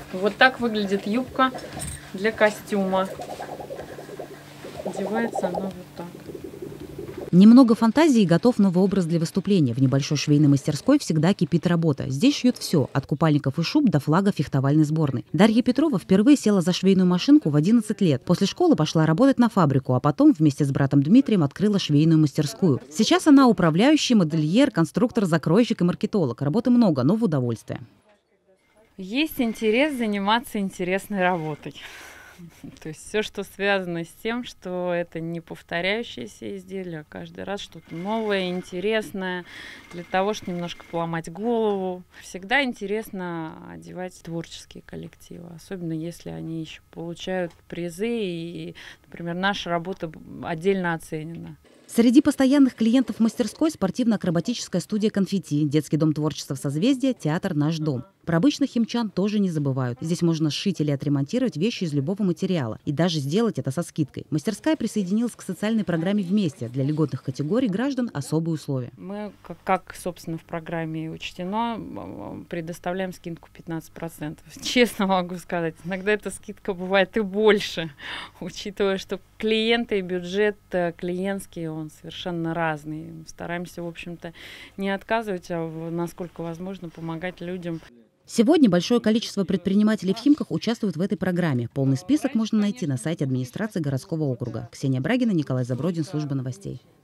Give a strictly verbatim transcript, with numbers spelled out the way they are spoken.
Вот так выглядит юбка для костюма. Одевается она вот так. Немного фантазии, и готов новый образ для выступления. В небольшой швейной мастерской всегда кипит работа. Здесь шьют все, от купальников и шуб до флага фехтовальной сборной. Дарья Петрова впервые села за швейную машинку в одиннадцать лет. После школы пошла работать на фабрику, а потом вместе с братом Дмитрием открыла швейную мастерскую. Сейчас она управляющий, модельер, конструктор, закройщик и маркетолог. Работы много, но в удовольствие. Есть интерес заниматься интересной работой. То есть все, что связано с тем, что это не повторяющиеся изделия, а каждый раз что-то новое, интересное, для того, чтобы немножко поломать голову. Всегда интересно одевать творческие коллективы, особенно если они еще получают призы, и, например, наша работа отдельно оценена. Среди постоянных клиентов мастерской спортивно-акробатическая студия «Конфетти», детский дом творчества «Созвездие», театр «Наш дом». Про обычных химчан тоже не забывают. Здесь можно сшить или отремонтировать вещи из любого материала. И даже сделать это со скидкой. Мастерская присоединилась к социальной программе «Вместе». Для льготных категорий граждан особые условия. Мы, как, как собственно, в программе учтено, предоставляем скидку пятнадцать процентов. Честно могу сказать, иногда эта скидка бывает и больше, учитывая, что клиенты и бюджет клиентский, он совершенно разный. Стараемся, в общем-то, не отказывать, а насколько возможно помогать людям. Сегодня большое количество предпринимателей в Химках участвуют в этой программе. Полный список можно найти на сайте администрации городского округа. Ксения Брагина, Николай Забродин, служба новостей.